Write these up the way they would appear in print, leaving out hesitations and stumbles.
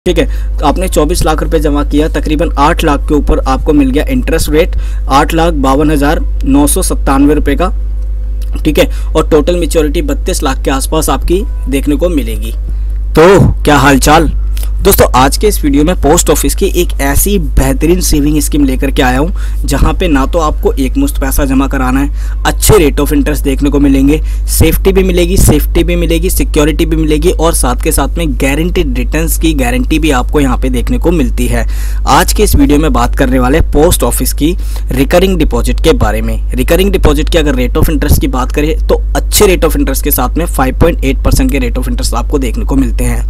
ठीक है। तो आपने 24 लाख रुपए जमा किया, तकरीबन 8 लाख के ऊपर आपको मिल गया इंटरेस्ट रेट 8,52,997 रुपए का। ठीक है, और टोटल मैच्योरिटी 32 लाख के आसपास आपकी देखने को मिलेगी। तो क्या हालचाल दोस्तों, आज के इस वीडियो में पोस्ट ऑफिस की एक ऐसी बेहतरीन सेविंग स्कीम लेकर के आया हूं जहां पे ना तो आपको एक मुश्त पैसा जमा कराना है, अच्छे रेट ऑफ इंटरेस्ट देखने को मिलेंगे, सेफ्टी भी मिलेगी, सिक्योरिटी भी मिलेगी और साथ के साथ में गारंटीड रिटर्न्स की गारंटी भी आपको यहां पे देखने को मिलती है। आज के इस वीडियो में बात करने वाले पोस्ट ऑफिस की रिकरिंग डिपॉजिट के बारे में। रिकरिंग डिपॉजिट की अगर रेट ऑफ इंटरेस्ट की बात करें तो अच्छे रेट ऑफ इंटरेस्ट के साथ में 5.8% के रेट ऑफ इंटरेस्ट आपको देखने को मिलते हैं।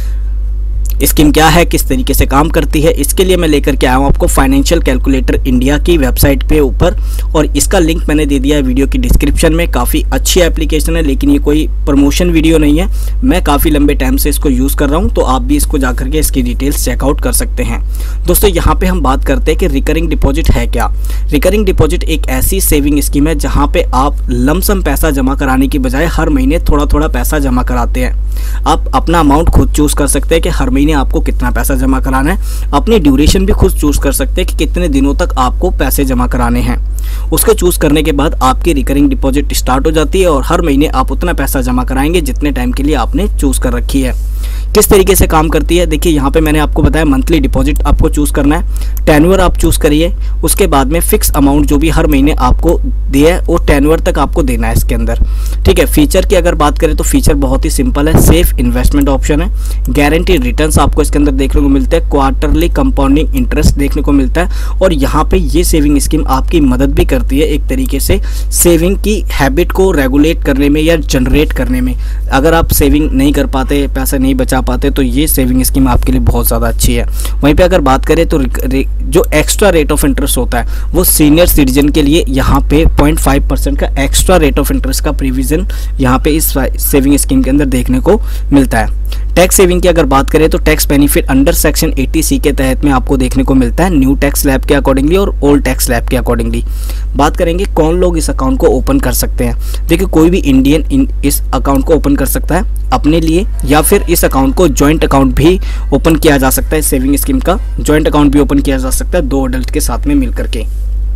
स्कीम क्या है, किस तरीके से काम करती है, इसके लिए मैं लेकर के आया हूँ आपको फाइनेंशियल कैलकुलेटर इंडिया की वेबसाइट पे ऊपर, और इसका लिंक मैंने दे दिया है वीडियो की डिस्क्रिप्शन में। काफ़ी अच्छी एप्लीकेशन है, लेकिन ये कोई प्रमोशन वीडियो नहीं है, मैं काफ़ी लंबे टाइम से इसको यूज़ कर रहा हूँ, तो आप भी इसको जाकर के इसकी डिटेल्स चेकआउट कर सकते हैं। दोस्तों यहाँ पर हम बात करते हैं कि रिकरिंग डिपॉजिट है क्या। रिकरिंग डिपॉजिट एक ऐसी सेविंग स्कीम है जहाँ पे आप लमसम पैसा जमा कराने की बजाय हर महीने थोड़ा थोड़ा पैसा जमा कराते हैं। आप अपना अमाउंट खुद चूज़ कर सकते हैं कि हर महीने आपको कितना पैसा जमा कराना है, अपनी ड्यूरेशन भी खुद चूज कर सकते हैं कि कितने दिनों तक आपको पैसे जमा कराने हैं। उसको चूज करने के बाद आपकी रिकरिंग डिपॉजिट स्टार्ट हो जाती है और हर महीने आप उतना पैसा जमा कराएंगे जितने टाइम के लिए आपने चूज कर रखी है। किस तरीके से काम करती है देखिए, यहाँ पे मैंने आपको बताया मंथली डिपॉजिट आपको चूज करना है, टेन्योर आप चूज करिए, उसके बाद में फिक्स अमाउंट जो भी हर महीने आपको दिया है वो टेन्योर तक आपको देना है इसके अंदर। ठीक है, फीचर की अगर बात करें तो फीचर बहुत ही सिंपल है, सेफ इन्वेस्टमेंट ऑप्शन है, गारंटीड रिटर्न्स आपको इसके अंदर देखने को मिलता है, क्वार्टरली कंपाउंडिंग इंटरेस्ट देखने को मिलता है, और यहाँ पे ये सेविंग स्कीम आपकी मदद भी करती है एक तरीके से सेविंग की हैबिट को रेगुलेट करने में या जनरेट करने में। अगर आप सेविंग नहीं कर पाते, पैसा नहीं बचा पाते, तो ये सेविंग स्कीम आपके लिए बहुत ज़्यादा अच्छी है। वहीं पे अगर बात करें तो जो एक्स्ट्रा रेट ऑफ इंटरेस्ट होता है वो सीनियर सिटीजन के लिए यहाँ पे 0.5% का एक्स्ट्रा रेट ऑफ इंटरेस्ट का प्रोविजन यहाँ पे इस सेविंग स्कीम के अंदर देखने को मिलता है। टैक्स सेविंग की अगर बात करें तो tax benefit under section 80C के तहत में आपको देखने को मिलता है, न्यू टैक्स स्लैब के अकॉर्डिंगली और ओल्ड टैक्स स्लैब के अकॉर्डिंगली। बात करेंगे कौन लोग इस अकाउंट को ओपन कर सकते हैं। देखिए, कोई भी इंडियन इस अकाउंट को ओपन कर सकता है अपने लिए, या फिर इस अकाउंट को जॉइंट अकाउंट भी ओपन किया जा सकता है। सेविंग स्कीम का जॉइंट अकाउंट भी ओपन किया जा सकता है 2 अडल्ट के साथ में मिलकर के।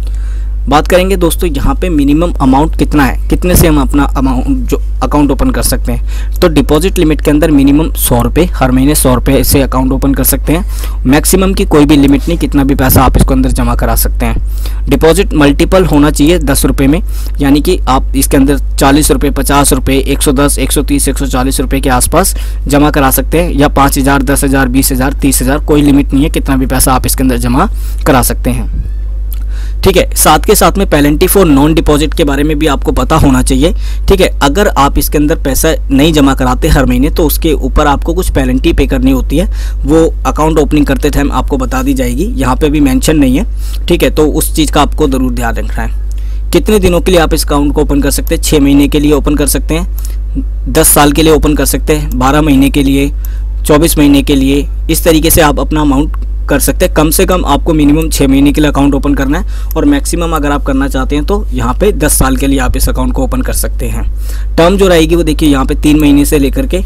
बात करेंगे दोस्तों यहाँ पे मिनिमम अमाउंट कितना है, कितने से हम अपना अमाउंट जो अकाउंट ओपन कर सकते हैं। तो डिपॉजिट लिमिट के अंदर मिनिमम 100 रुपये, हर महीने 100 रुपये से अकाउंट ओपन कर सकते हैं। मैक्सिमम की कोई भी लिमिट नहीं, कितना भी पैसा आप इसको अंदर जमा करा सकते हैं। डिपॉजिट मल्टीपल होना चाहिए 10 रुपये में, यानी कि आप इसके अंदर 40 रुपये, 50 रुपये, 110, 130, 140 रुपये के आसपास जमा करा सकते हैं, या 5,000, 10,000, 20,000, 30,000, कोई लिमिट नहीं है, कितना भी पैसा आप इसके अंदर जमा करा सकते हैं। ठीक है, साथ के साथ में पेनल्टी फॉर नॉन डिपॉजिट के बारे में भी आपको पता होना चाहिए। ठीक है, अगर आप इसके अंदर पैसा नहीं जमा कराते हर महीने तो उसके ऊपर आपको कुछ पेनल्टी पे करनी होती है, वो अकाउंट ओपनिंग करते टाइम आपको बता दी जाएगी, यहाँ पे भी मेंशन नहीं है। ठीक है, तो उस चीज़ का आपको ज़रूर ध्यान रखना है। कितने दिनों के लिए आप इस अकाउंट को ओपन कर सकते हैं? 6 महीने के लिए ओपन कर सकते हैं, 10 साल के लिए ओपन कर सकते हैं, 12 महीने के लिए, 24 महीने के लिए, इस तरीके से आप अपना अमाउंट कर सकते हैं। कम से कम आपको मिनिमम 6 महीने के लिए अकाउंट ओपन करना है, और मैक्सिमम अगर आप करना चाहते हैं तो यहाँ पे 10 साल के लिए आप इस अकाउंट को ओपन कर सकते हैं। टर्म जो रहेगी वो देखिए यहाँ पे 3 महीने से लेकर के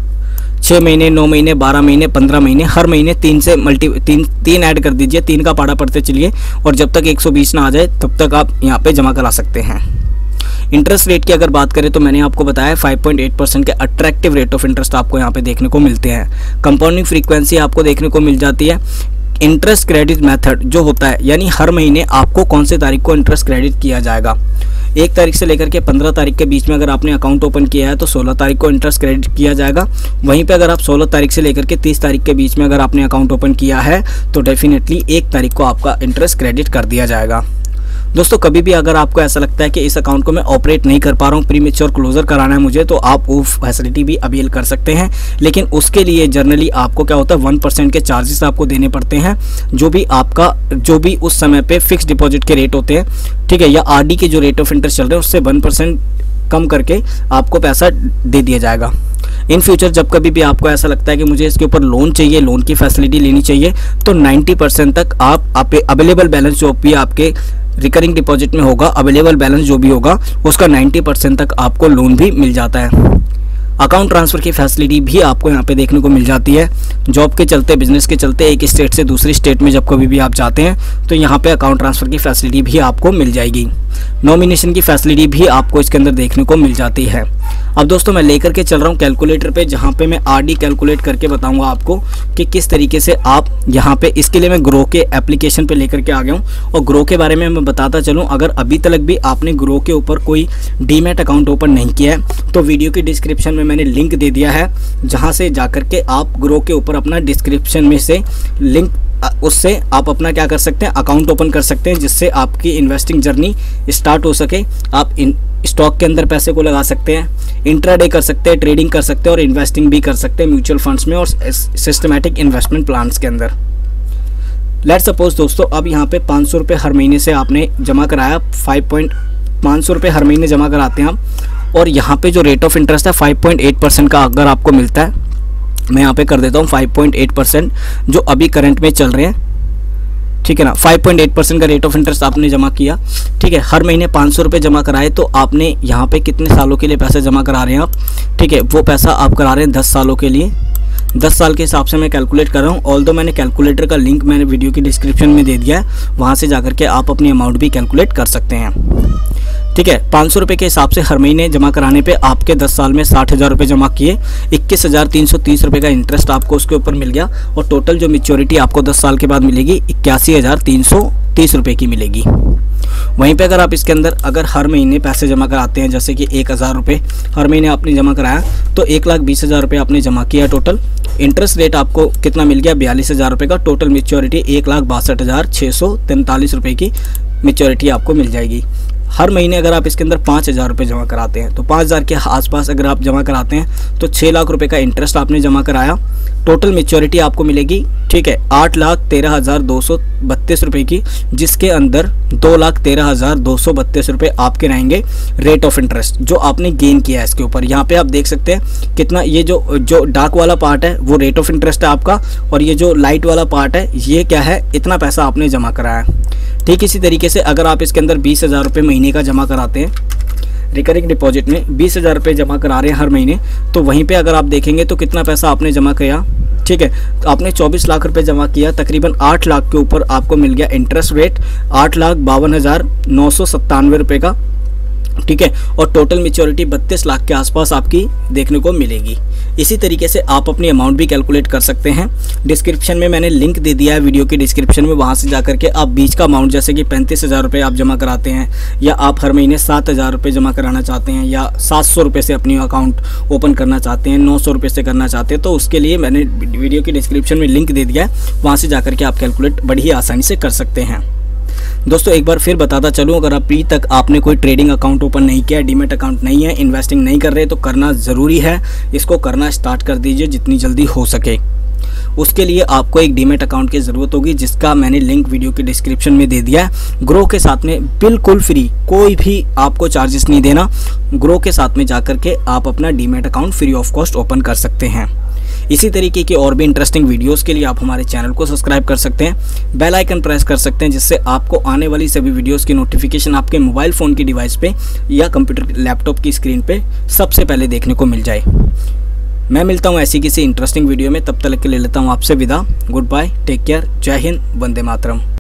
6 महीने, 9 महीने, 12 महीने, 15 महीने, हर महीने 3 से तीन ऐड कर दीजिए, 3 का पाड़ा पढ़ते चलिए, और जब तक 120 ना आ जाए तब तक आप यहाँ पे जमा करा सकते हैं। इंटरेस्ट रेट की अगर बात करें तो मैंने आपको बताया 5.8% के अट्रैक्टिव रेट ऑफ इंटरेस्ट आपको यहाँ पे देखने को मिलते हैं। कंपाउंडिंग फ्रीक्वेंसी आपको देखने को मिल जाती है। इंटरेस्ट क्रेडिट मेथड जो होता है, यानी हर महीने आपको कौन से तारीख को इंटरेस्ट क्रेडिट किया जाएगा। 1 तारीख से लेकर के 15 तारीख के बीच में अगर आपने अकाउंट ओपन किया है तो 16 तारीख को इंटरेस्ट क्रेडिट किया जाएगा। वहीं पे अगर आप 16 तारीख से लेकर के 30 तारीख के बीच में अगर आपने अकाउंट ओपन किया है तो डेफिनेटली 1 तारीख को आपका इंटरेस्ट क्रेडिट कर दिया जाएगा। दोस्तों कभी भी अगर आपको ऐसा लगता है कि इस अकाउंट को मैं ऑपरेट नहीं कर पा रहा हूँ, प्रीमेच्योर क्लोजर कराना है मुझे, तो आप वो फैसिलिटी भी अवेल कर सकते हैं। लेकिन उसके लिए जनरली आपको क्या होता है, 1% के चार्जेस आपको देने पड़ते हैं, जो भी उस समय पे फिक्स डिपॉजिट के रेट होते हैं। ठीक है, या आरडी के जो रेट ऑफ इंटरेस्ट चल रहे हैं उससे 1% कम करके आपको पैसा दे दिया जाएगा। इन फ्यूचर जब कभी भी आपको ऐसा लगता है कि मुझे इसके ऊपर लोन चाहिए, लोन की फैसिलिटी लेनी चाहिए, तो 90% तक आप अवेलेबल बैलेंस जो भी आपके रिकरिंग डिपॉजिट में होगा, अवेलेबल बैलेंस जो भी होगा उसका 90% तक आपको लोन भी मिल जाता है। अकाउंट ट्रांसफ़र की फैसिलिटी भी आपको यहाँ पे देखने को मिल जाती है। जॉब के चलते, बिजनेस के चलते एक स्टेट से दूसरी स्टेट में जब कभी भी आप जाते हैं तो यहाँ पे अकाउंट ट्रांसफ़र की फैसिलिटी भी आपको मिल जाएगी। नॉमिनेशन की फैसिलिटी भी आपको इसके अंदर देखने को मिल जाती है। अब दोस्तों मैं लेकर के चल रहा हूँ कैलकुलेटर पे, जहाँ पे मैं आरडी कैलकुलेट करके बताऊंगा आपको कि किस तरीके से आप यहाँ पे, इसके लिए मैं ग्रो के एप्लीकेशन पे लेकर के आ गया हूँ। और ग्रो के बारे में मैं बताता चलूँ, अगर अभी तक भी आपने ग्रो के ऊपर कोई डीमैट अकाउंट ओपन नहीं किया है तो वीडियो की डिस्क्रिप्शन में मैंने लिंक दे दिया है, जहाँ से जाकर के आप ग्रो के ऊपर अपना डिस्क्रिप्शन में से लिंक, उससे आप अपना क्या कर सकते हैं, अकाउंट ओपन कर सकते हैं, जिससे आपकी इन्वेस्टिंग जर्नी स्टार्ट हो सके। आप स्टॉक के अंदर पैसे को लगा सकते हैं, इंट्राडे कर सकते हैं, ट्रेडिंग कर सकते हैं और इन्वेस्टिंग भी कर सकते हैं म्यूचुअल फंड्स में और सिस्टमैटिक इन्वेस्टमेंट प्लान्स के अंदर। लेट्स सपोज दोस्तों, अब यहाँ पे 500 रुपये हर महीने से आपने जमा कराया, 500 रुपये हर महीने जमा कराते हैं आप, और यहाँ पे जो रेट ऑफ इंटरेस्ट है 5.8% का अगर आपको मिलता है, मैं यहाँ पे कर देता हूँ 5.8% जो अभी करंट में चल रहे हैं, ठीक है ना। 5.8% का रेट ऑफ इंटरेस्ट आपने जमा किया, ठीक है। हर महीने 500 रुपये जमा कराए तो आपने यहाँ पे कितने सालों के लिए पैसे जमा करा रहे हैं आप, ठीक है। वो पैसा आप करा रहे हैं 10 सालों के लिए। 10 साल के हिसाब से मैं कैलकुलेट कर रहा हूँ। ऑल्दो मैंने कैलकुलेटर का लिंक मैंने वीडियो की डिस्क्रिप्शन में दे दिया है, वहाँ से जाकर के आप अपनी अमाउंट भी कैलकुलेट कर सकते हैं, ठीक है। 500 रुपये के हिसाब से हर महीने जमा कराने पे आपके 10 साल में 60,000 रुपये जमा किए, 21,330 रुपये का इंटरेस्ट आपको उसके ऊपर मिल गया और टोटल जो मैच्योरिटी आपको 10 साल के बाद मिलेगी 81,330 रुपये की मिलेगी। वहीं पे अगर आप इसके अंदर अगर हर महीने पैसे जमा कराते हैं, जैसे कि 1,000 रुपये हर महीने आपने जमा कराया तो 1,20,000 रुपये आपने जमा किया टोटल। इंटरेस्ट रेट आपको कितना मिल गया, 42,000 रुपये का। टोटल मैच्योरिटी 1,62,643 रुपये की मैच्योरिटी आपको मिल जाएगी। हर महीने अगर आप इसके अंदर 5,000 रुपये जमा कराते हैं तो 5,000 के आसपास अगर आप जमा कराते हैं तो 6 लाख रुपए का इंटरेस्ट आपने जमा कराया। टोटल मैच्योरिटी आपको मिलेगी, ठीक है, 8,13,232 रुपये की, जिसके अंदर 2,13,232 रुपये आपके रहेंगे रेट ऑफ इंटरेस्ट जो आपने गेन किया है इसके ऊपर। यहाँ पे आप देख सकते हैं कितना, ये जो डार्क वाला पार्ट है वो रेट ऑफ इंटरेस्ट है आपका, और ये जो लाइट वाला पार्ट है ये क्या है, इतना पैसा आपने जमा कराया। ठीक इसी तरीके से अगर आप इसके अंदर 20,000 रुपये महीने का जमा कराते हैं, रिकरिंग डिपॉजिट में 20,000 रुपये जमा करा रहे हैं हर महीने, तो वहीं पे अगर आप देखेंगे तो कितना पैसा आपने जमा किया, ठीक है। तो आपने 24 लाख रुपए जमा किया, तकरीबन 8 लाख के ऊपर आपको मिल गया इंटरेस्ट रेट 8,52,997 रुपये का, ठीक है। और टोटल मैच्योरिटी 32 लाख के आसपास आपकी देखने को मिलेगी। इसी तरीके से आप अपनी अमाउंट भी कैलकुलेट कर सकते हैं। डिस्क्रिप्शन में मैंने लिंक दे दिया है वीडियो की डिस्क्रिप्शन में, वहाँ से जाकर के आप बीच का अमाउंट, जैसे कि 35,000 रुपये आप जमा कराते हैं, या आप हर महीने 7,000 रुपये जमा कराना चाहते हैं, या 700 रुपये से अपनी अकाउंट ओपन करना चाहते हैं, 900 रुपये से करना चाहते हैं, तो उसके लिए मैंने वीडियो की डिस्क्रिप्शन में लिंक दे दिया है, वहाँ से जाकर के आप कैलकुलेट बड़ी ही आसानी से कर सकते हैं। दोस्तों एक बार फिर बताता चलूँ, अगर अभी तक आपने कोई ट्रेडिंग अकाउंट ओपन नहीं किया, डीमैट अकाउंट नहीं है, इन्वेस्टिंग नहीं कर रहे, तो करना ज़रूरी है। इसको करना स्टार्ट कर दीजिए जितनी जल्दी हो सके। उसके लिए आपको एक डीमैट अकाउंट की ज़रूरत होगी, जिसका मैंने लिंक वीडियो के डिस्क्रिप्शन में दे दिया है। ग्रो के साथ में बिल्कुल फ्री, कोई भी आपको चार्जेस नहीं देना। ग्रो के साथ में जाकर के आप अपना demat account free of cost open कर सकते हैं। इसी तरीके की और भी इंटरेस्टिंग वीडियोस के लिए आप हमारे चैनल को सब्सक्राइब कर सकते हैं, बेल आइकन प्रेस कर सकते हैं, जिससे आपको आने वाली सभी वीडियोस की नोटिफिकेशन आपके मोबाइल फ़ोन की डिवाइस पे या कंप्यूटर लैपटॉप की स्क्रीन पे सबसे पहले देखने को मिल जाए। मैं मिलता हूँ ऐसी किसी इंटरेस्टिंग वीडियो में, तब तक के ले लेता हूँ आपसे विदा। गुड बाय, टेक केयर, जय हिंद, वंदे मातरम।